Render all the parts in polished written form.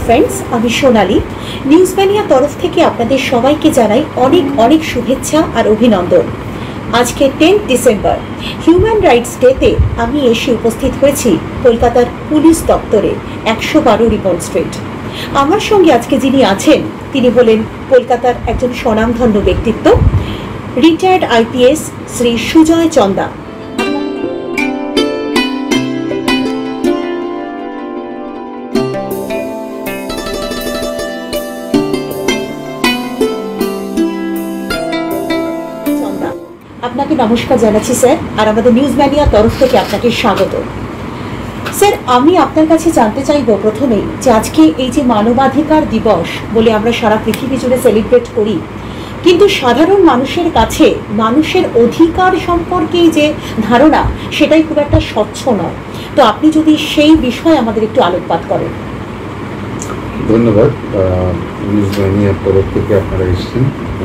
Friends, আমি সোনালী। News mania তরফ থেকে আপনাদের সবাইকে জানাই অনেক অনেক শুভেচ্ছা আর অভিনন্দন। আজকে 10 ডিসেম্বর হিউম্যান রাইটস ডেতে আমি এসে উপস্থিত হয়েছি কলকাতার পুলিশ দপ্তরে 112 রিপন স্ট্রিট। আমার সঙ্গে আজকে যিনি আছেন তিনি হলেন কলকাতার একজন স্বনামধন্য ব্যক্তিত্ব, রিটায়ার্ড আইপিএস শ্রী সুজয় চন্দা। আপনাকে নমস্কার জানাচ্ছি স্যার, আর আমাদের নিউজ ম্যানিয়া তরফ থেকে আপনাকে স্বাগত। স্যার, আমি আপনার কাছে জানতে চাইব প্রথমেই যে আজকে এই যে মানবাধিকার দিবস বলে আমরা সারা পৃথিবী জুড়ে সেলিব্রেট করি, কিন্তু সাধারণ মানুষের কাছে মানুষের অধিকার সম্পর্কে যে ধারণা সেটাই খুব একটা স্বচ্ছ নয়। তো আপনি যদি সেই বিষয়ে আমাদের একটু আলোকপাত করেন। ধন্যবাদ। নিউজ ম্যানিয়ার তরফ থেকে আপনারা এসেছেন,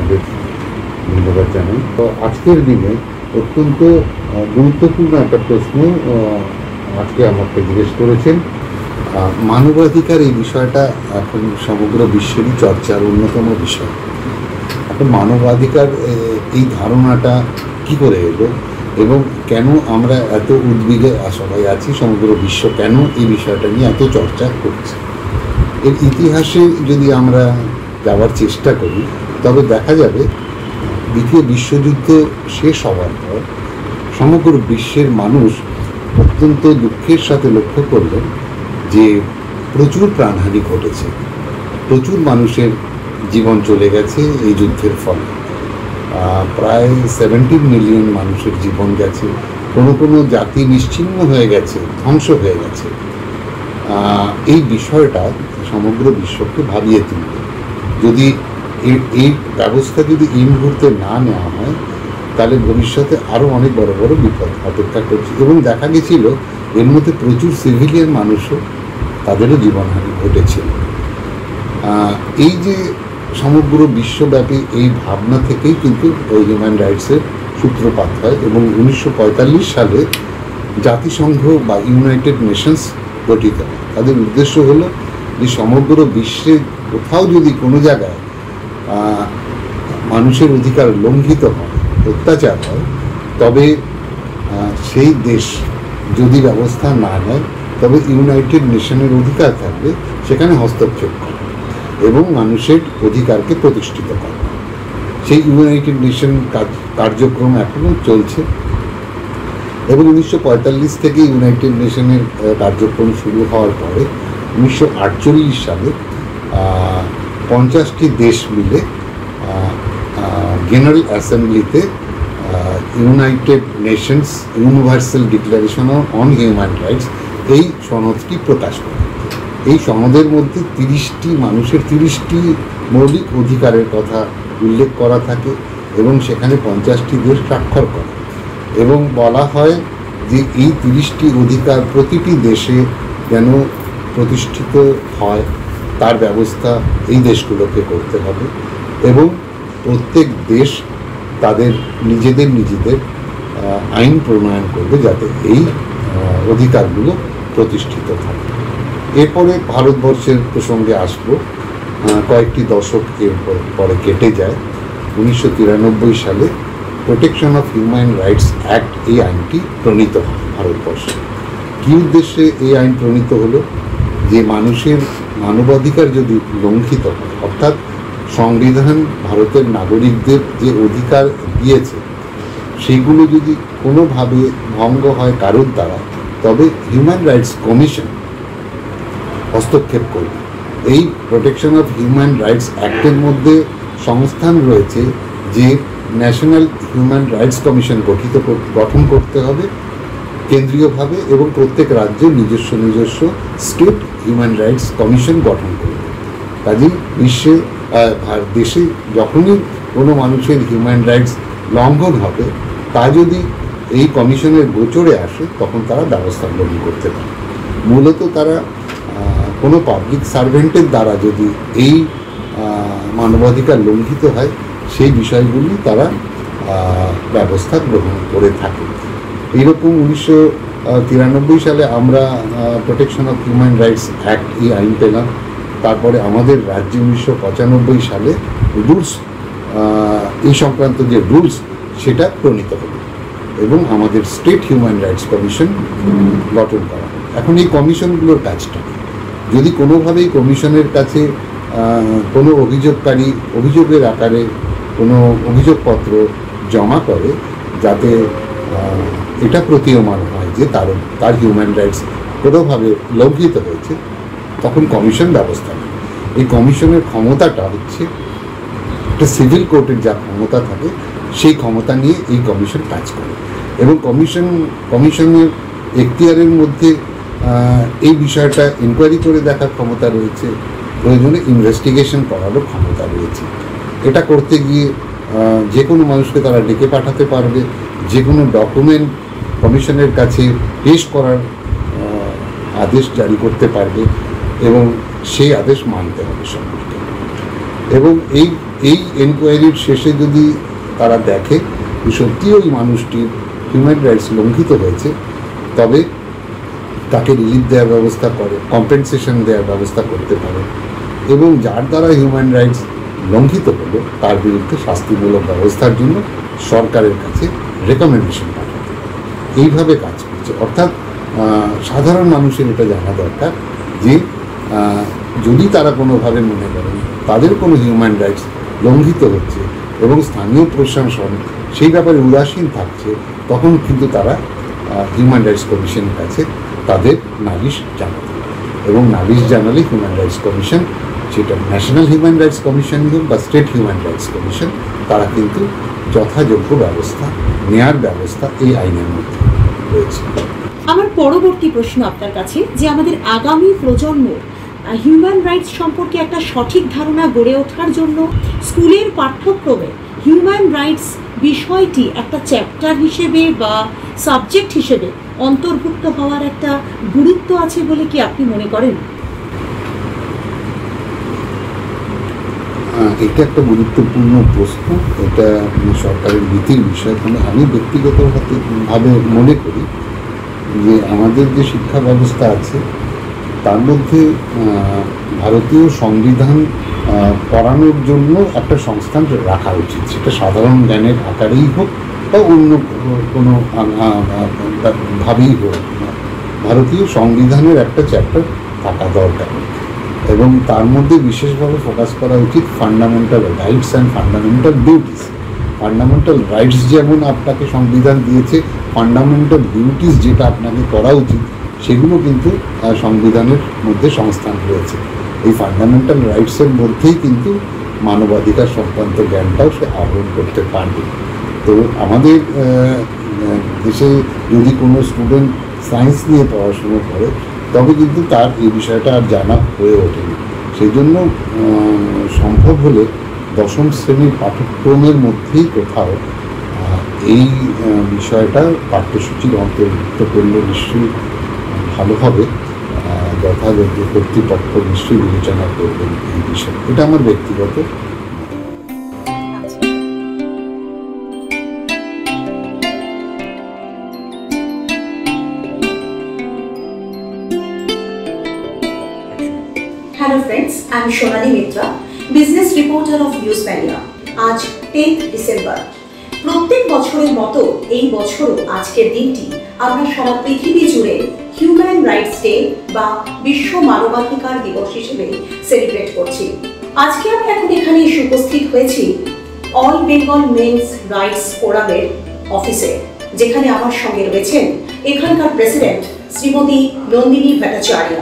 ধন্যবাদ জানাই। তো আজকের দিনে অত্যন্ত গুরুত্বপূর্ণ একটা প্রশ্ন আজকে আমাকে জিজ্ঞেস করেছেন। মানবাধিকার এই বিষয়টা এখন সমগ্র বিশ্বেরই চর্চার অন্যতম বিষয়। এখন মানবাধিকার এই ধারণাটা কি করে এলো এবং কেন আমরা এত উদ্বিগ্ন সবাই আছি, সমগ্র বিশ্ব কেন এই বিষয়টা নিয়ে এত চর্চা করছে। এর ইতিহাসে যদি আমরা যাওয়ার চেষ্টা করি তবে দেখা যাবে দ্বিতীয় বিশ্বযুদ্ধ শেষ হওয়ার পর সমগ্র বিশ্বের মানুষ অত্যন্ত দুঃখের সাথে লক্ষ্য করলেন যে প্রচুর প্রাণহানি ঘটেছে, প্রচুর মানুষের জীবন চলে গেছে এই যুদ্ধের ফলে। প্রায় 17 মিলিয়ন মানুষের জীবন গেছে, কোনো জাতি নিশ্চিহ্ন হয়ে গেছে, ধ্বংস হয়ে গেছে। এই বিষয়টা সমগ্র বিশ্বকে ভাবিয়ে তুলবে। যদি এই ব্যবস্থা যদি এই মুহূর্তে না নেওয়া হয় তাহলে ভবিষ্যতে আরও অনেক বড় বড় বিপদ অপেক্ষা করছে। এবং দেখা গেছিল এর মধ্যে প্রচুর সিভিলিয়ান মানুষও তাদেরও জীবনহানি ঘটেছিল। এই যে সমগ্র বিশ্বব্যাপী এই ভাবনা থেকেই কিন্তু ওই হিউম্যান রাইটসের সূত্রপাত হয় এবং 1945 সালে জাতিসংঘ বা ইউনাইটেড নেশনস গঠিত হয়। তাদের উদ্দেশ্য হলো যে সমগ্র বিশ্বে কোথাও যদি কোনো জায়গায় মানুষের অধিকার লঙ্ঘিত হয়, অত্যাচার হয়, তবে সেই দেশ যদি ব্যবস্থা না নেয় তবে ইউনাইটেড নেশনের অধিকার থাকবে সেখানে হস্তক্ষেপ করে এবং মানুষের অধিকারকে প্রতিষ্ঠিত করে। সেই ইউনাইটেড নেশন কার্যক্রম এখনও চলছে এবং 1945 থেকে ইউনাইটেড নেশনের কার্যক্রম শুরু হওয়ার পরে 1948 সালে 50টি দেশ মিলে জেনারেল অ্যাসেম্বলিতে United Nations Universal Declaration on Human Rights এই সনদটি প্রকাশ করে। এই সনদের মধ্যে 30টি মানুষের 30টি মৌলিক অধিকারের কথা উল্লেখ করা থাকে এবং সেখানে 50টি দেশ স্বাক্ষর করে এবং বলা হয় যে এই 30টি অধিকার প্রতিটি দেশে যেন প্রতিষ্ঠিত হয় তার ব্যবস্থা এই দেশগুলোকে করতে হবে এবং প্রত্যেক দেশ তাদের নিজেদের আইন প্রণয়ন করবে যাতে এই অধিকারগুলো প্রতিষ্ঠিত থাকে। এরপরে ভারতবর্ষের প্রসঙ্গে আসব। কয়েকটি দশক পরে কেটে যায়। 1993 সালে Protection of human rights act এই আইনটি প্রণীত হয় ভারতবর্ষে। কী উদ্দেশ্যে এই আইন প্রণীত হলো? যে মানুষের মানবাধিকার যদি লঙ্ঘিত হয়, অর্থাৎ সংবিধান ভারতের নাগরিকদের যে অধিকার দিয়েছে সেগুলো যদি কোনোভাবে ভঙ্গ হয় কারোর দ্বারা, তবে হিউম্যান রাইটস কমিশন হস্তক্ষেপ করবে। এই প্রোটেকশন অফ হিউম্যান রাইটস অ্যাক্টের মধ্যে সংস্থান রয়েছে যে ন্যাশনাল হিউম্যান রাইটস কমিশন গঠন করতে হবে কেন্দ্রীয়ভাবে এবং প্রত্যেক রাজ্য নিজস্ব স্টেট হিউম্যান রাইটস কমিশন গঠন করবে। কাজেই দেশে যখনই কোনো মানুষের হিউম্যান রাইটস লঙ্ঘন হবে তা যদি এই কমিশনের গোচরে আসে তখন তারা ব্যবস্থা গ্রহণ করতে পারে। মূলত তারা কোনো পাবলিক সার্ভেন্টের দ্বারা যদি এই মানবাধিকার লঙ্ঘিত হয় সেই বিষয়গুলি তারা ব্যবস্থা গ্রহণ করে থাকে। এইরকম 1993 সালে আমরা protection of human rights act এই আইন পেলাম তারপরে আমাদের রাজ্যে 1995 সালে রুলস, এই সংক্রান্ত যে রুলস সেটা প্রণীত হলো এবং আমাদের স্টেট হিউম্যান রাইটস কমিশন গঠন করা হয়। এখন এই কমিশনগুলোর কাজটা, যদি কোনোভাবেই কমিশনের কাছে কোনো অভিযোগকারী অভিযোগের আকারে কোনো অভিযোগপত্র জমা করে, যাতে এটা প্রতীয়মান হয় যে তার হিউম্যান রাইটস কোনোভাবে লঙ্ঘিত হয়েছে, তখন কমিশন ব্যবস্থা নেয়। এই কমিশনের ক্ষমতাটা হচ্ছে একটা সিভিল কোর্টের যা ক্ষমতা থাকে সেই ক্ষমতা নিয়ে এই কমিশন কাজ করে এবং কমিশনের এখতিয়ারের মধ্যে এই বিষয়টা ইনকোয়ারি করে দেখার ক্ষমতা রয়েছে, প্রয়োজনে ইনভেস্টিগেশন করারও ক্ষমতা রয়েছে। এটা করতে গিয়ে যে কোনো মানুষকে তারা ডেকে পাঠাতে পারবে, যে কোনো ডকুমেন্ট কমিশনের কাছে পেশ করার আদেশ জারি করতে পারবে এবং সেই আদেশ মানতে হবে সবাইকে। এবং এই এনকোয়ারির শেষে যদি তারা দেখে যে সত্যি ওই মানুষটির হিউম্যান রাইটস লঙ্ঘিত হয়েছে, তবে তাকে রিলিফ দেওয়ার ব্যবস্থা করে, কম্পেনসেশন দেওয়ার ব্যবস্থা করতে পারে এবং যার দ্বারা হিউম্যান রাইটস লঙ্ঘিত হলো তার বিরুদ্ধে শাস্তিমূলক ব্যবস্থার জন্য সরকারের কাছে রেকমেন্ডেশন পাঠাতে। এইভাবে কাজ করছে। অর্থাৎ সাধারণ মানুষের এটা জানা দরকার যে যদি তারা কোনোভাবে মনে করেন তাদের কোনো হিউম্যান রাইটস লঙ্ঘিত হচ্ছে এবং স্থানীয় প্রশাসন সেই ব্যাপারে উদাসীন থাকছে, তখন কিন্তু তারা হিউম্যান রাইটস কমিশনের কাছে তাদের নালিশ জানাতে, এবং নালিশ জানালে হিউম্যান রাইটস কমিশন, সেটা ন্যাশনাল হিউম্যান রাইটস কমিশন হোক বা স্টেট হিউম্যান রাইটস কমিশন, তারা কিন্তু যথাযোগ্য ব্যবস্থা নেয়ার ব্যবস্থা এই আইনের মধ্যে রয়েছে। আমার পরবর্তী প্রশ্ন আপনার কাছে, যে আমাদের আগামী প্রজন্ম হিউম্যান রাইটস সম্পর্কে একটা সঠিক ধারণা গড়ে ওঠার জন্য স্কুলের পাঠ্যক্রমে হিউম্যান রাইটস বিষয়টি একটা চ্যাপ্টার হিসেবে বা সাবজেক্ট হিসেবে অন্তর্ভুক্ত হওয়ার একটা গুরুত্ব আছে বলে কি আপনি মনে করেন? এটা একটা গুরুত্বপূর্ণ প্রশ্ন। এটা সরকারের নীতির বিষয়। আমি ব্যক্তিগতভাবে মনে করি যে আমাদের যে শিক্ষা ব্যবস্থা আছে তার মধ্যে ভারতীয় সংবিধান পড়ানোর জন্য একটা সংস্থান রাখা উচিত, সেটা সাধারণ জ্ঞানের আকারেই হোক বা অন্য কোনো ভাবেই হোক। ভারতীয় সংবিধানের একটা চ্যাপ্টার থাকা দরকার এবং তার মধ্যে বিশেষভাবে ফোকাস করা উচিত fundamental rights and fundamental duties. Fundamental rights যেমন আপনাকে সংবিধান দিয়েছে, ফান্ডামেন্টাল ডিউটিস যেটা আপনাকে করা উচিত সেগুলো কিন্তু সংবিধানের মধ্যে সংস্থান রয়েছে। এই ফান্ডামেন্টাল রাইটসের মধ্যেই কিন্তু মানবাধিকার সংক্রান্ত জ্ঞানটাও সে আহরণ করতে পারবে। তো আমাদের দেশে যদি কোনো স্টুডেন্ট সায়েন্স নিয়ে পড়াশুনো করে তবে কিন্তু তার এই বিষয়টা আর জানা হয়ে ওঠেনি। সেই জন্য সম্ভব হলে দশম শ্রেণীর পাঠ্যক্রমের মধ্যেই কোথাও এই বিষয়টা পাঠ্যসূচির অন্তর্ভুক্ত করলে নিশ্চয়ই ভালো হবে। যথাযোগ্য কর্তৃপক্ষ নিশ্চয়ই বিবেচনা করবেন এই বিষয়ে। এটা আমার ব্যক্তিগত। Hello friends, I am Shonali Mitra, business reporter of Newsmania. আজ 10 ডিসেম্বর। প্রত্যেক বছরের মতো এই বছরও আজকের দিনটি আমরা সারা পৃথিবী জুড়ে হিউম্যান রাইটস ডে বা বিশ্ব মানবাধিকার দিবস হিসেবে সেলিব্রেট করছি। আজকে আমি এখন এখানে এসে উপস্থিত হয়েছি অল বেঙ্গল মেন্স রাইটস ফোরামের অফিসে, যেখানে আমার সঙ্গে রয়েছেন এখানকার প্রেসিডেন্ট শ্রীমতী নন্দিনী ভট্টাচার্য।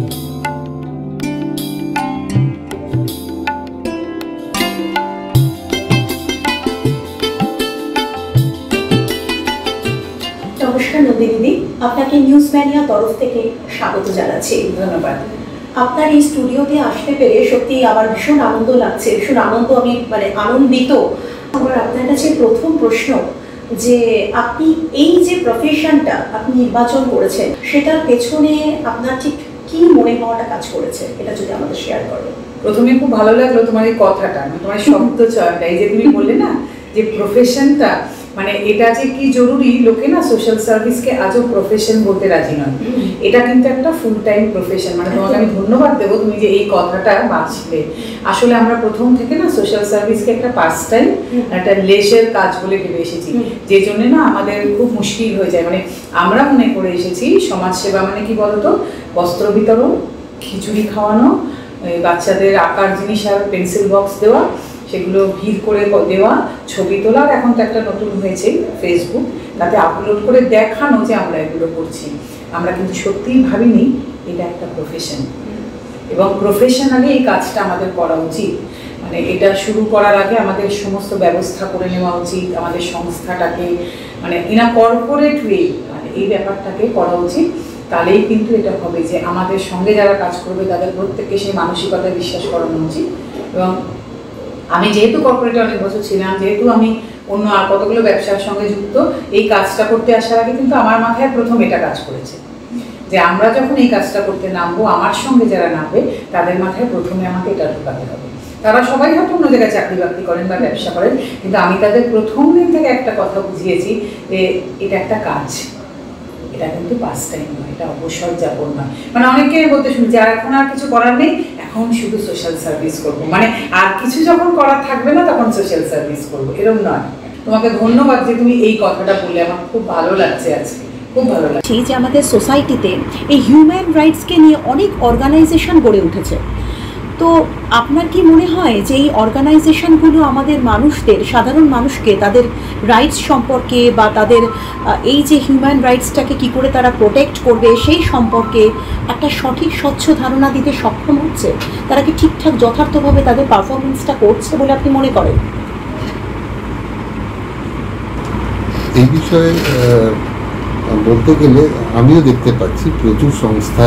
নমস্কার নন্দিনী, আপনাকে নিউজম্যানিয়া তরফ থেকে স্বাগত জানাচ্ছি। ধন্যবাদ। আপনার এই স্টুডিওতে আসতে পেরে সত্যি আমার ভীষণ আনন্দ লাগছে, ভীষণ আমি আনন্দিত। আমার আপনার কাছে প্রথম প্রশ্ন, যে আপনি এই যে প্রফেশনটা আপনি নির্বাচন করেছেন সেটার পেছনে আপনার ঠিক কি মনে হওয়াটা কাজ করেছে, এটা যদি আমাদের শেয়ার করেন। প্রথমে খুব ভালো লাগলো তোমার এই কথাটা, তোমার শব্দ চয়নটা, এই যে তুমি বললে না যে প্রফেশনটা, মানে এটা যে কি জরুরি, লোকে না সোশ্যাল সার্ভিসকে আজও প্রফেশন বলতে রাজি নয়, এটা কিন্তু একটা ফুল টাইম প্রফেশন। মানে তোমাকে আমি ধন্যবাদ দেবো তুমি যে এই কথাটা বাঁচলে। আসলে আমরা প্রথম থেকে না সোশ্যাল সার্ভিসকে একটা পাস টাইম, একটা লেজার কাজ বলে ভেবে এসেছি, যে জন্য না আমাদের খুব মুশকিল হয়ে যায়। মানে আমরা মনে করে এসেছি সমাজসেবা মানে কি বলতো, বস্ত্র বিতরণ, খিচুড়ি খাওয়ানো, বাচ্চাদের আঁকার জিনিস আর পেন্সিল বক্স দেওয়া, সেগুলো ভিড় করে দেওয়া, ছবি তোলা, আর এখন তো একটা নতুন হয়েছে ফেসবুক, তাতে আপলোড করে দেখানো যে আমরা এগুলো করছি। আমরা কিন্তু সত্যিই ভাবিনি এটা একটা প্রফেশন, এবং প্রফেশনালি এই কাজটা আমাদের করা উচিত। মানে এটা শুরু করার আগে আমাদের সমস্ত ব্যবস্থা করে নেওয়া উচিত, আমাদের সংস্থাটাকে মানে ইনা কর্পোরেট ওয়ে মানে এই ব্যাপারটাকে করা উচিত। তাহলেই কিন্তু এটা হবে যে আমাদের সঙ্গে যারা কাজ করবে তাদের প্রত্যেককে সেই মানসিকতায় বিশ্বাস করানো উচিত। এবং আমি যেহেতু কর্পোরেটে অনেক বছর ছিলাম, যেহেতু আমি অন্য আর কতগুলো ব্যবসার সঙ্গে যুক্ত, এই কাজটা করতে আসার আগে কিন্তু আমার মাথায় প্রথম এটা কাজ করেছে যে আমরা যখন এই কাজটা করতে নামবো, আমার সঙ্গে যারা নামবে তাদের মাথায় প্রথমে আমাকে এটা ঢোকাতে হবে। তারা সবাই হয়তো অন্য জায়গায় চাকরি বাকরি করেন বা ব্যবসা করেন, কিন্তু আমি তাদের প্রথম দিন থেকে একটা কথা বুঝিয়েছি যে এটা একটা কাজ, এটা কিন্তু পাস টাইম নয়, এটা অবসর যাপন নয়। মানে অনেকে বলতে শুনছি আর এখন আর কিছু করার নেই, এখন শুধু সোশ্যাল সার্ভিস করবো, মানে আর কিছু যখন করার থাকবে না তখন সোশ্যাল সার্ভিস করবো, এরকম নয়। তোমাকে ধন্যবাদ যে তুমি এই কথাটা বললে, আমার খুব ভালো লাগছে আজকে, খুব ভালো লাগছে যে আমাদের সোসাইটিতে এই হিউম্যান রাইটসকে নিয়ে অনেক অর্গানাইজেশন গড়ে উঠেছে। তো আপনার কি মনে হয় যে এই অর্গানাইজেশনগুলো আমাদের মানুষদের, সাধারণ মানুষকে তাদের রাইটস সম্পর্কে বা তাদের এই যে হিউম্যান রাইটসটাকে কী করে তারা প্রোটেক্ট করবে সেই সম্পর্কে একটা সঠিক স্বচ্ছ ধারণা দিতে সক্ষম হচ্ছে? তারা কি ঠিকঠাক যথার্থভাবে তাদের পারফরমেন্সটা করছে বলে আপনি মনে করেন? এই বিষয়ে বলতে গেলে আমিও দেখতে পাচ্ছি প্রচুর সংস্থা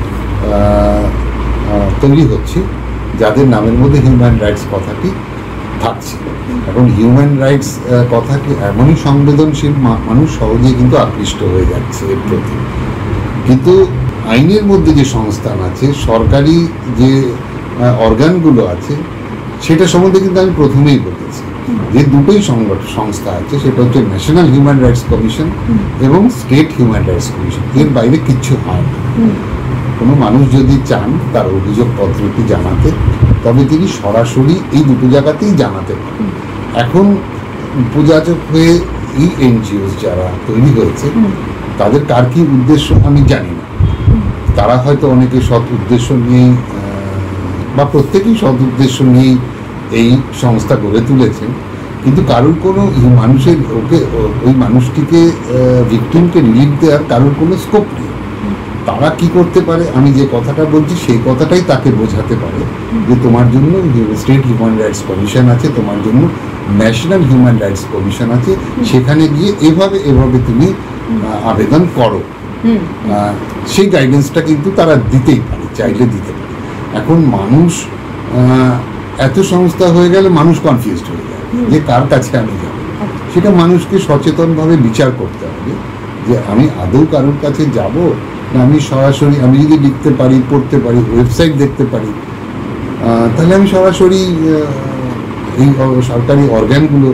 তৈরি হচ্ছে যাদের নামের মধ্যে হিউম্যান রাইটস কথাটি থাকছে। এখন হিউম্যান রাইটস কথাটি এমনই সংবেদনশীল, মানুষ সহজেই কিন্তু আকৃষ্ট হয়ে যাচ্ছে এর প্রতি। কিন্তু আইনের মধ্যে যে সংস্থান আছে, সরকারি যে অর্গানগুলো আছে, সেটা সম্বন্ধে কিন্তু আমি প্রথমেই বলেছি যে দুটোই সংস্থা আছে, সেটা হচ্ছে ন্যাশনাল হিউম্যান রাইটস কমিশন এবং স্টেট হিউম্যান রাইটস কমিশন। এর বাইরে কিচ্ছু হয় না। কোনো মানুষ যদি চান তার অভিযোগপত্রটি জানাতে, তবে তিনি সরাসরি এই দুটো জায়গাতেই জানাতে পারেন। এখন উপযাচক হয়ে এই এনজিওস যারা তৈরি হয়েছে, তাদের কার কী উদ্দেশ্য আমি জানি না। তারা হয়তো অনেকে সৎ উদ্দেশ্য নিয়েই বা প্রত্যেকেই সৎ উদ্দেশ্য নিয়েই এই সংস্থা গড়ে তুলেছেন, কিন্তু কারোর কোনো মানুষের ওই মানুষটিকে ভিকটিমকে রিলিফ দেওয়ার কারোর কোনো স্কোপ নেই। তারা কি করতে পারে, আমি যে কথাটা বলছি সেই কথাটাই তাকে বোঝাতে পারে যে তোমার জন্য স্টেট হিউম্যান রাইটস কমিশন আছে, তোমার জন্য ন্যাশনাল হিউম্যান রাইটস কমিশন আছে, সেখানে গিয়ে এভাবে তুমি আবেদন করো। সেই গাইডেন্সটা কিন্তু তারা দিতেই পারে, চাইলে দিতে পারে। এখন মানুষ এত সংস্থা হয়ে গেলে মানুষ কনফিউজড হয়ে যায় যে কার কাছে আমি যাব। সেটা মানুষকে সচেতনভাবে বিচার করতে হবে যে আমি আদৌ কারোর কাছে যাব না আমি সরাসরি, আমি যদি লিখতে পারি, পড়তে পারি, ওয়েবসাইট দেখতে পারি, তাহলে আমি সরাসরি এই সরকারি অর্গানগুলো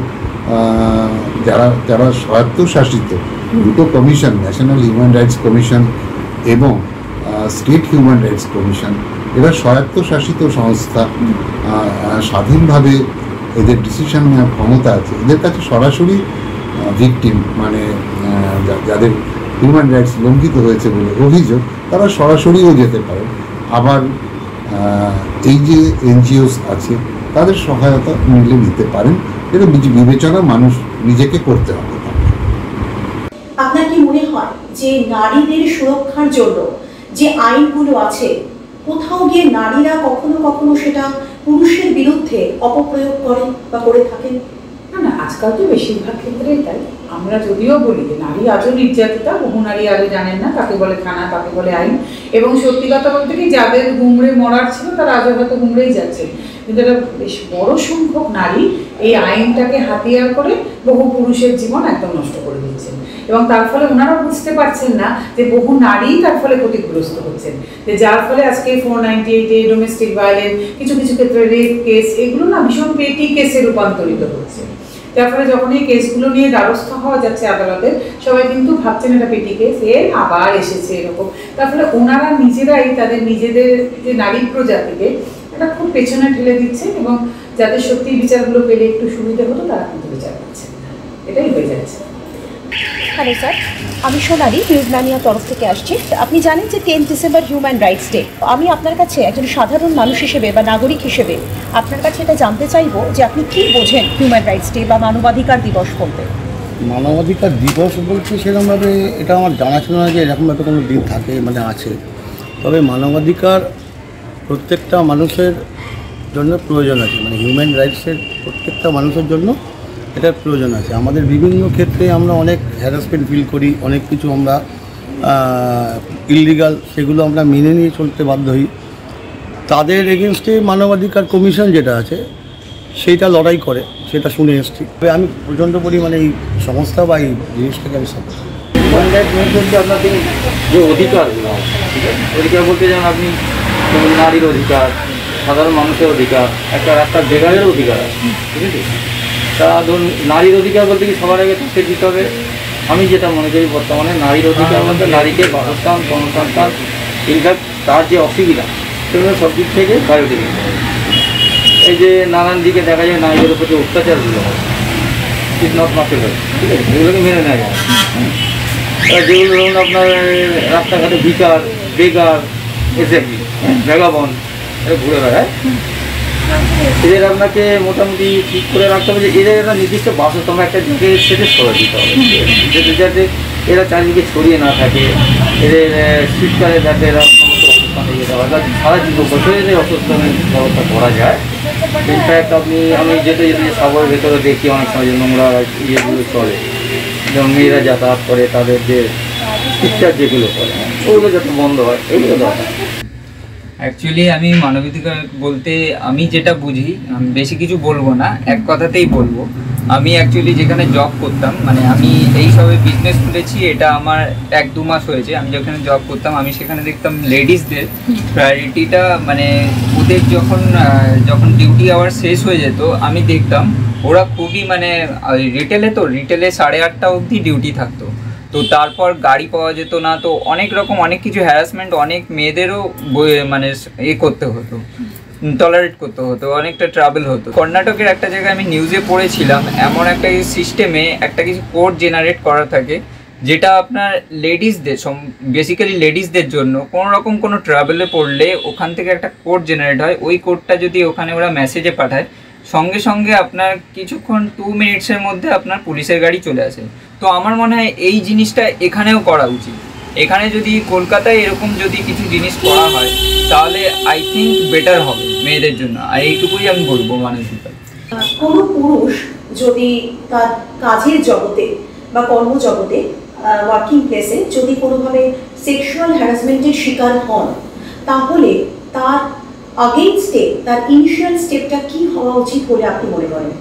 যারা স্বায়ত্তশাসিত দুটো commission, national human rights commission এবং স্টেট হিউম্যান রাইটস কমিশন, এরা স্বায়ত্তশাসিত সংস্থা, স্বাধীনভাবে এদের ডিসিশন নেওয়ার ক্ষমতা আছে। এদের কাছে সরাসরি ভিকটিম মানে যাদের হিউম্যান রাইটস লঙ্ঘিত হয়েছে বলে অভিযোগ, তারা সরাসরিও যেতে পারে। আবার এই যে এনজিওস আছে তাদের সহায়তা মিলে নিতে পারেন। এটা বিবেচনা মানুষ নিজেকে করতে হবে। আপনার কি মনে হয় যে নারীদের সুরক্ষার জন্য যে আইনগুলো আছে, কোথাও গিয়ে নারীরা কখনো কখনো সেটা পুরুষের বিরুদ্ধে অপপ্রয়োগ করেন বা করে থাকেন? না, আজকাল তো বেশিরভাগ ক্ষেত্রেই তাই। আমরা যদিও বলি যে নারী আজও নির্যাতিতা, বহু নারী আজও জানেন না কাকে বলে থানা, কাকে বলে আইন। এবং সত্যি কথা বলতে কি, যাদের গুমড়ে মরার ছিল তারা আজও হয়তো গুমড়েই যাচ্ছে, কিন্তু এটা বেশ বড় সংখ্যক নারী এই আইনটাকে হাতিয়ার করে বহু পুরুষের জীবন একদম নষ্ট করে দিচ্ছেন। এবং তার ফলে ওনারা বুঝতে পারছেন না যে বহু নারী তার ফলে ক্ষতিগ্রস্ত হচ্ছেন, যে যার ফলে আজকে 498-এ ডোমেস্টিক ভায়োলেন্স, কিছু কিছু ক্ষেত্রে রেপ কেস, এগুলো না ভীষণ পেটি কেসে রূপান্তরিত হচ্ছে। যার ফলে যখন এই কেসগুলো নিয়ে দ্বারস্থ হওয়া যাচ্ছে আদালতে, সবাই কিন্তু ভাবছেন এটা পেটি কেস, আবার এসেছে এরকম। তার ফলে ওনারা নিজেরাই তাদের নিজেদের যে নারী প্রজাতিকে এটা খুব পেছনে ঠেলে দিচ্ছে, এবং যাদের সত্যি বিচারগুলো পেলে একটু সুবিধা হতো তারা কিন্তু বিচার পাচ্ছে, এটাই হয়ে যাচ্ছে। হ্যালো স্যার, আমি সোনালি নিউজ ম্যানিয়া তরফ থেকে আসছি। আপনি জানেন যে 10 ডিসেম্বর হিউম্যান রাইটস ডে। আমি আপনার কাছে একজন সাধারণ মানুষ হিসেবে বা নাগরিক হিসেবে আপনার কাছে এটা জানতে চাইবো যে আপনি কি বোঝেন হিউম্যান রাইটস ডে বা মানবাধিকার দিবস বলতে? মানবাধিকার দিবস বলতে সেরকমভাবে এটা আমার জানা ছিল না যে এরকমভাবে কোনো দিন থাকে, মানে আছে। তবে মানবাধিকার প্রত্যেকটা মানুষের জন্য প্রয়োজন আছে, মানে হিউম্যান রাইটসের প্রত্যেকটা মানুষের জন্য এটার প্রয়োজন আছে। আমাদের বিভিন্ন ক্ষেত্রে আমরা অনেক হ্যারাসমেন্ট ফিল করি, অনেক কিছু আমরা ইললিগাল, সেগুলো আমরা মেনে নিয়ে চলতে বাধ্য হই। তাদের এগেনস্টে মানবাধিকার কমিশন যেটা আছে সেইটা লড়াই করে, সেটা শুনে এসেছি। তবে আমি প্রচণ্ড পরিমাণে এই সংস্থা বা এই জিনিসটাকে আমি সাপোর্ট করি। হিউম্যান রাইট মিনস হচ্ছে আপনাদের যে অধিকারগুলো, ঠিক আছে, অধিকার বলতে যেমন আপনি নারীর অধিকার, সাধারণ মানুষের অধিকার, একটা রাস্তার বেগারের অধিকার আছে, ঠিক আছে। তা ধরুন নারীর অধিকার বলতে কি সবার আগে তাকে দিতে হবে, আমি যেটা মনে করি বর্তমানে নারীর অধিকার বলতে নারীকে বাসস্থান, কর্মসংস্থান, ইনফ্যাক্ট তার যে অসুবিধা সেগুলো সব দিক থেকে প্রায়োরিটি দিতে হবে। এই যে নানান দিকে দেখা যায় নারীদের উপর যে অত্যাচারগুলো হয়, ইট নট পসিবল, ঠিক আছে, এগুলোকে মেনে নেওয়া যায়। যেগুলো ধরুন আপনার রাস্তাঘাটে ভিকার, বেগার, এক্স্যাক্টলি ভ্যাগাবন ঘুরে বেড়ায়, এদের আপনাকে মোটামুটি ঠিক করে রাখতে হবে যে এদের একটা নির্দিষ্ট বাসস্থান একটা জায়গায় সেটেল করে দিতে হবে, যাতে এরা চারিদিকে ছড়িয়ে না থাকে। এদের শীতকালে যাতে এরা সমস্ত অসুস্থানে যেতে হয়, সারা জীবন বছরে যে অসুস্থানের ব্যবস্থা করা যায়। ইনফ্যাক্ট আমি যেতে সাগরের ভেতরে দেখি অনেক সময় যে নোংরা ইয়েগুলো চলে, যেমন মেয়েরা যাতায়াত করে, তাদের যে শিক্ষার যেগুলো করে ওগুলো যাতে বন্ধ হয়, এগুলো দরকার। অ্যাকচুয়ালি আমি মানবাধিকার বলতে আমি যেটা বুঝি, আমি বেশি কিছু বলবো না, এক কথাতেই বলবো। আমি অ্যাকচুয়ালি যেখানে জব করতাম, মানে আমি এই সবে বিজনেস খুলেছি, এটা আমার 1-2 মাস হয়েছে। আমি যেখানে জব করতাম আমি সেখানে দেখতাম লেডিসদের প্রায়োরিটিটা, মানে ওদের যখন ডিউটি আওয়ার শেষ হয়ে যেত আমি দেখতাম ওরা খুবই, মানে রিটেলে 8:30 অবধি ডিউটি থাকতো। তো তারপর গাড়ি পাওয়া যেত না, তো অনেক রকম অনেক কিছু হ্যারাসমেন্ট অনেক মেয়েদেরও মানে করতে হতো, টলারেট করতে হতো, অনেকটা ট্রাভেল হতো। কর্ণাটকের একটা জায়গায় আমি নিউজে পড়েছিলাম, এমন একটা সিস্টেমে একটা কিছু কোড জেনারেট করা থাকে যেটা আপনার লেডিসদের, বেসিক্যালি লেডিসদের জন্য কোনো ট্রাভেলে পড়লে ওখান থেকে একটা কোড জেনারেট হয়। ওই কোডটা যদি ওখানে ওরা মেসেজে পাঠায়, সঙ্গে সঙ্গে আপনার কিছুক্ষণ 2 মিনিটসের মধ্যে আপনার পুলিশের গাড়ি চলে আসে। তো আমার মনে হয় এই জিনিসটা এখানেও করা উচিত। এখানে যদি কলকাতায় এরকম যদি কিছু জিনিস করা হয় তাহলে আই থিঙ্ক বেটার হবে মেয়েদের জন্য। আর এইটুকুই আমি বলবো মানবাধিকার। কোনো পুরুষ যদি তার কাজের জগতে বা কর্মজগতে ওয়ার্কিং প্লেসে যদি কোনোভাবে সেক্সুয়াল হ্যারাসমেন্টের শিকার হন, তাহলে তার আগেইনস্টে তার ইনিশিয়াল স্টেপটা কি হওয়া উচিত বলে আপনি মনে করেন?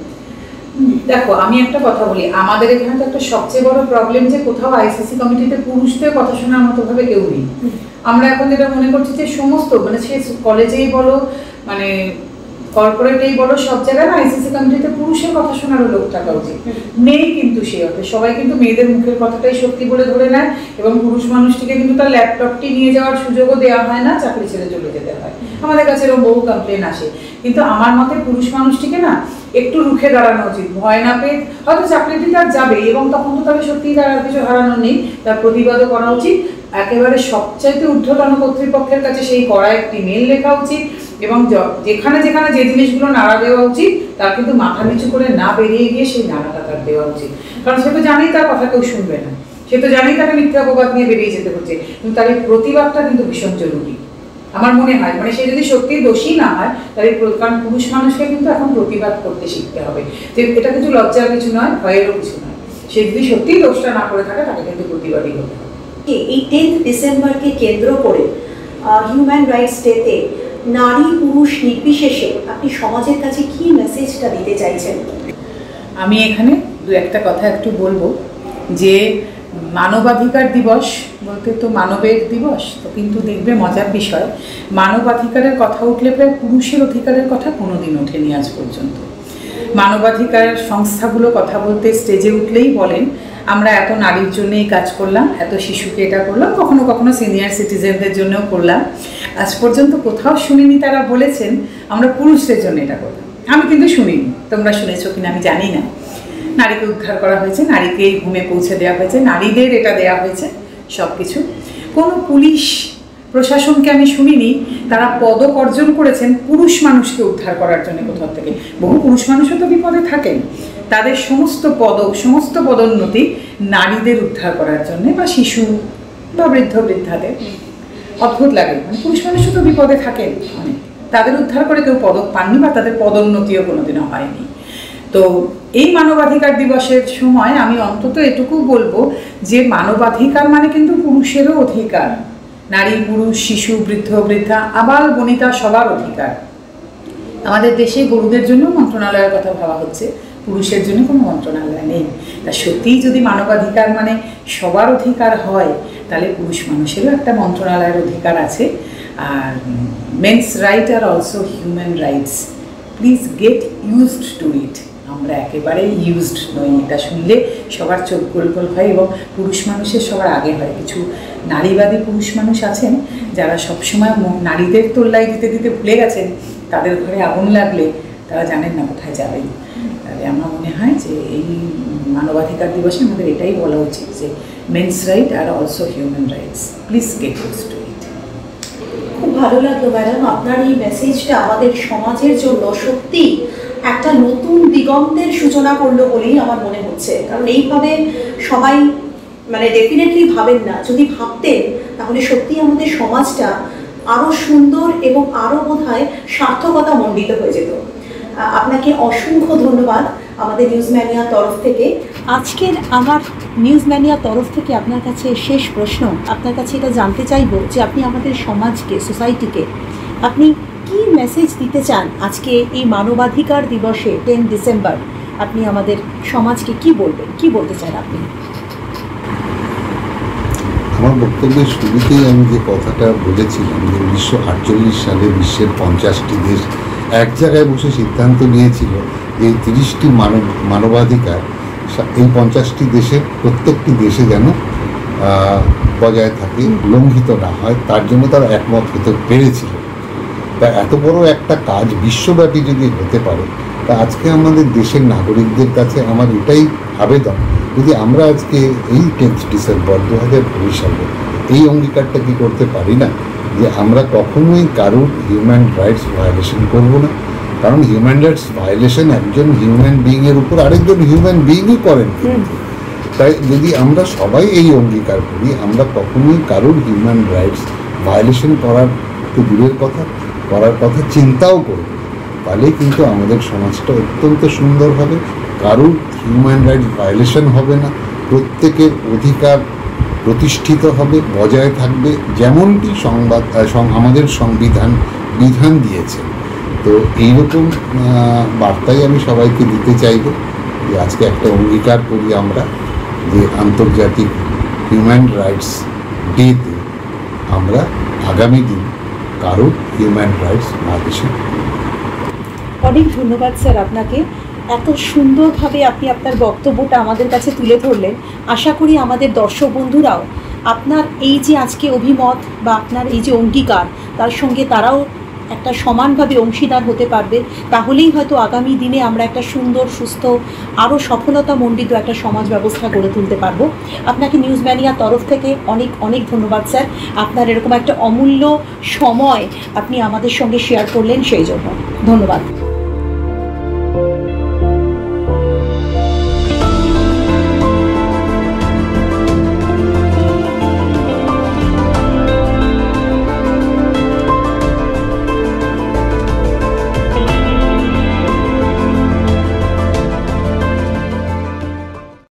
দেখো, আমি একটা কথা বলি, আমাদের এখানে তো একটা সবচেয়ে বড় প্রবলেম যে কোথাও আইসিসি কমিটিতে পুরুষদের কথা শোনার মতো ভাবে কেউ নেই। আমরা এখন যেটা মনে করছি যে সমস্ত, মানে সে কলেজেই বলো, মানে কর্পোরেটেই বলো, সব জায়গায় না আইসিসি কমিটিতে পুরুষের কথা শোনারও লোক থাকা উচিত। নেই কিন্তু সে অর্থে, সবাই কিন্তু মেয়েদের মুখের কথাটাই সত্যি বলে ধরে নেয়, এবং পুরুষ মানুষটিকে কিন্তু তার ল্যাপটপটি নিয়ে যাওয়ার সুযোগও দেওয়া হয় না, চাকরি ছেড়ে চলে যেতে হয়। আমাদের কাছে এরকম বহু কমপ্লেন আসে। কিন্তু আমার মতে পুরুষ মানুষটিকে না একটু রুখে দাঁড়ানো উচিত, ভয় না পেয়ে। হয়তো চাকরিটি তার যাবে, এবং তখন তো তাহলে সত্যিই তার আর কিছু হারানো নেই, তার প্রতিবাদও করা উচিত। একেবারে সবচাইতে ঊর্ধ্বতন কর্তৃপক্ষের কাছে সেই কড়া একটি মেল লেখা উচিত, এবং যেখানে যেখানে যে জিনিসগুলো নাড়া দেওয়া উচিত তার কিন্তু মাথা নিচু করে না বেরিয়ে গিয়ে সেই নাড়াটা তার দেওয়া উচিত। কারণ সে তো জানেই তার কথা কেউ শুনবে না, সে তো জানেই তাকে মিথ্যা অপবাদ নিয়ে বেরিয়ে যেতে হচ্ছে, কিন্তু তার এই প্রতিবাদটা কিন্তু ভীষণ জরুরি আমার মনে হয়। মানে সে যদি সত্যি দোষী না হয় তাহলে, কারণ পুরুষ মানুষকে কিন্তু এখন প্রতিবাদ করতে শিখতে হবে, যে এটা কিছু লজ্জার কিছু নয়, ভয়েরও কিছু নয়। সে যদি সত্যিই দোষটা না করে থাকে তাকে কিন্তু প্রতিবাদী হতে হবে। এই 10 ডিসেম্বরকে কেন্দ্র করে হিউম্যান রাইটস ডেতে নারী পুরুষ নির্বিশেষে আপনি সমাজের কাছে কি মেসেজটা দিতে চাইছেন? আমি এখানে দু একটা কথা একটু বলবো, যে মানবাধিকার দিবস বলতে তো মানবের দিবস, তো কিন্তু দেখবে মজার বিষয়, মানবাধিকারের কথা উঠলে প্রায় পুরুষের অধিকারের কথা কোনোদিন ওঠেনি আজ পর্যন্ত। মানবাধিকার সংস্থাগুলো কথা বলতে স্টেজে উঠলেই বলেন আমরা এত নারীর জন্য এই কাজ করলাম, এত শিশুকে এটা করলাম, কখনো কখনো সিনিয়র সিটিজেনদের জন্যও করলাম। আজ পর্যন্ত কোথাও শুনিনি তারা বলেছেন আমরা পুরুষদের জন্য এটা করলাম। আমি কিন্তু শুনিনি, তোমরা শুনেছো কিনা আমি জানি না। নারীকে উদ্ধার করা হয়েছে, নারীকে এই ঘুমে পৌঁছে দেওয়া হয়েছে, নারীদের এটা দেওয়া হয়েছে সব কিছু। কোনো পুলিশ প্রশাসনকে আমি শুনিনি তারা পদক অর্জন করেছেন পুরুষ মানুষকে উদ্ধার করার জন্য কোথাও থেকে। বহু পুরুষ মানুষও তো বিপদে থাকেন, তাদের সমস্ত পদক, সমস্ত পদোন্নতি নারীদের উদ্ধার করার জন্য, বা শিশু বা বৃদ্ধাদের। অদ্ভুত লাগে, মানে পুরুষ মানুষও তো বিপদে থাকেন, মানে তাদের উদ্ধার করে কেউ পদক পাননি বা তাদের পদোন্নতিও কোনোদিনও হয়নি। তো এই মানবাধিকার দিবসের সময় আমি অন্তত এটুকু বলবো যে মানবাধিকার মানে কিন্তু পুরুষেরও অধিকার, নারী পুরুষ শিশু বৃদ্ধ বৃদ্ধা আবাল বনিতা সবার অধিকার। আমাদের দেশে গরুদের জন্য মন্ত্রণালয়ের কথা ভাবা হচ্ছে, পুরুষের জন্য কোনো মন্ত্রণালয় নেই। তা সত্যিই যদি মানবাধিকার মানে সবার অধিকার হয় তাহলে পুরুষ মানুষেরও একটা মন্ত্রণালয়ের অধিকার আছে। আর মেন্স রাইট আর also human rights, please get used to it. আমরা একেবারে ইউজড নই, এটা শুনলে সবার চোখ গোল গোল হয় এবং পুরুষ মানুষের সবার আগে হয়। কিছু নারীবাদী পুরুষ মানুষ আছেন যারা সবসময় নারীদের তোল্লাই দিতে দিতে ভুলে গেছেন তাদের ঘরে আগুন লাগলে তারা জানেন না কোথায় যাবেন। তাহলে আমার মনে হয় যে এই মানবাধিকার দিবসে আমাদের এটাই বলা উচিত যে মেন্স রাইট আর also human rights, please get used to it. খুব ভালো লাগলো ম্যাডাম, আপনার এই মেসেজটা আমাদের সমাজের জন্য সত্যি একটা নতুন দিগন্তের সূচনা করলো বলেই আমার মনে হচ্ছে। কারণ এইভাবে সবাই মানে ডেফিনেটলি ভাবেন না, যদি ভাবতেন তাহলে সত্যি আমাদের সমাজটা আরও সুন্দর এবং আরও বোধহয় সার্থকতা মণ্ডিত হয়ে যেত। আপনাকে অসংখ্য ধন্যবাদ আমাদের নিউজ ম্যানিয়ার তরফ থেকে। আজকের আমার নিউজ ম্যানিয়ার তরফ থেকে আপনার কাছে শেষ প্রশ্ন, আপনার কাছে এটা জানতে চাইব যে আপনি আমাদের সমাজকে, সোসাইটিকে আপনি কি মেসেজ দিতে চান আজকে এই মানবাধিকার দিবসে 10 ডিসেম্বর? আপনি আমাদের সমাজকে কি বলবেন, কি বলতে চান আপনি? আমার বক্তব্যের শুরুতেই আমি যে কথাটা বলেছিলাম যে 1948 সালে বিশ্বের 50টি দেশ এক জায়গায় বসে সিদ্ধান্ত নিয়েছিল যে 30টি মানবাধিকার এই 50টি দেশের প্রত্যেকটি দেশে যেন বজায় থাকে, লঙ্ঘিত না হয়, তার জন্য তারা একমত হতে পেরেছিল। তা এত বড় একটা কাজ বিশ্বব্যাপী যদি হতে পারে, তা আজকে আমাদের দেশের নাগরিকদের কাছে আমার এটাই আবেদন, যদি আমরা আজকে এই 10 ডিসেম্বর 2020 সালে এই অঙ্গীকারটা কি করতে পারি না যে আমরা কখনোই কারোর হিউম্যান রাইটস ভায়োলেশন করব না। কারণ হিউম্যান রাইটস ভায়োলেশন একজন হিউম্যান বিইংয়ের উপর আরেকজন হিউম্যান বিইংই করেন। তাই যদি আমরা সবাই এই অঙ্গীকার করি আমরা কখনোই কারোর হিউম্যান রাইটস ভায়োলেশন করার তো দূরের কথা, করার কথা চিন্তাও করব, তাহলে কিন্তু আমাদের সমাজটা অত্যন্ত সুন্দর হবে, কারোর হিউম্যান রাইটস ভায়োলেশন হবে না, প্রত্যেকের অধিকার প্রতিষ্ঠিত হবে, বজায় থাকবে, যেমনটি আমাদের সংবিধান বিধান দিয়েছে। তো এইরকম বার্তাই আমি সবাইকে দিতে চাইব যে আজকে একটা অঙ্গীকার করি আমরা যে আন্তর্জাতিক হিউম্যান রাইটস ডেতে আমরা আগামী দিন কারো হিউম্যান রাইটস ভায়োলেশন। অনেক ধন্যবাদ স্যার আপনাকে, এত সুন্দরভাবে আপনি আপনার বক্তব্যটা আমাদের কাছে তুলে ধরলেন। আশা করি আমাদের দর্শক বন্ধুরাও আপনার এই যে আজকে অভিমত বা আপনার এই যে অঙ্গীকার তার সঙ্গে তারাও একটা সমানভাবে অংশীদার হতে পারবে, তাহলেই হয়তো আগামী দিনে আমরা একটা সুন্দর সুস্থ আরও সফলতামণ্ডিত একটা সমাজ ব্যবস্থা গড়ে তুলতে পারবো। আপনাকে নিউজ ম্যানিয়ার তরফ থেকে অনেক অনেক ধন্যবাদ স্যার, আপনার এরকম একটা অমূল্য সময় আপনি আমাদের সঙ্গে শেয়ার করলেন, সেই জন্য ধন্যবাদ।